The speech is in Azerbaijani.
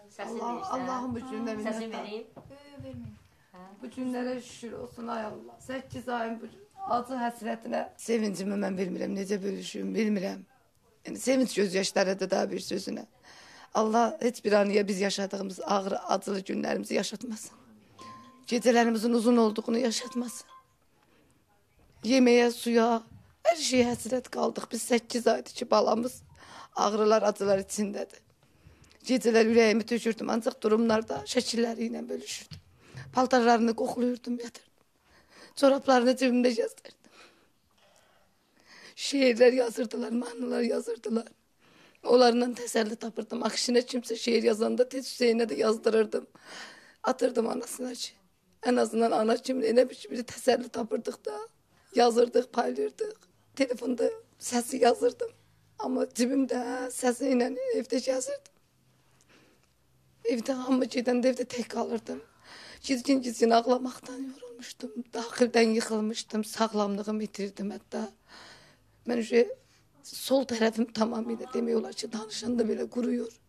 Allah'ın bu cümle Sesini minnettar. vereyim. Bu günlərə şükür olsun ay Allah. 8 ayın bu acı həsrətinə sevincimi mən bilmirəm, necə bölüşüm, bilmirəm. Yəni sevinç göz yaşlarıdır da bir sözünə. Allah heç bir anıya biz yaşadığımız ağır, acılı günlərimizi yaşatmasın. Gecələrimizin uzun olduğunu yaşatmasın. Yeməyə, suya, hər şeyə həsrət qaldıq. Biz 8 aydır ki, balamız ağrılar, acılar içindədir. Gecələr ürəyimi tökürdüm, ancaq durumlarda şəkilləri ilə bölüşürdüm. Paltarlarını qoxluyurdum, yatırdım. Çoraplarını cebimdə gəzdirdim. Şeirlər yazırdılar, mahnılar yazırdılar. Onlarla təsəlli tapırdım. Akşinə kimsə şeir yazanda tez Hüseynə də yazdırırdım. Atırdım anasına ki. En azından ana kimliğine bir təsəlli tapırdıq da. Yazırdıq, paylaşırdıq. Telefonda səsi yazırdım. Amma cibimdə səsi ilə evdə yazırdım. Evdə hamı gedəndə evdə tək qalırdım. Gizgin ağlamaqdan yorulmuşdum. Daxildən yıxılmışdım. Sağlamlığımı itirdim hətta. Mən sol tərəfim tamamilə demək olar ki, danışanda belə quruyor.